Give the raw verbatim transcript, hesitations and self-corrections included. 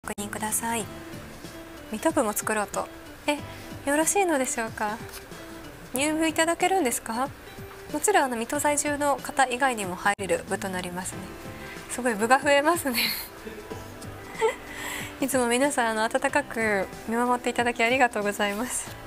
確認ください。水戸部も作ろうと。え、よろしいのでしょうか。入部いただけるんですか。もちろんあの水戸在住の方以外にも入れる部となりますね。すごい部が増えますねいつも皆さんあの温かく見守っていただきありがとうございます。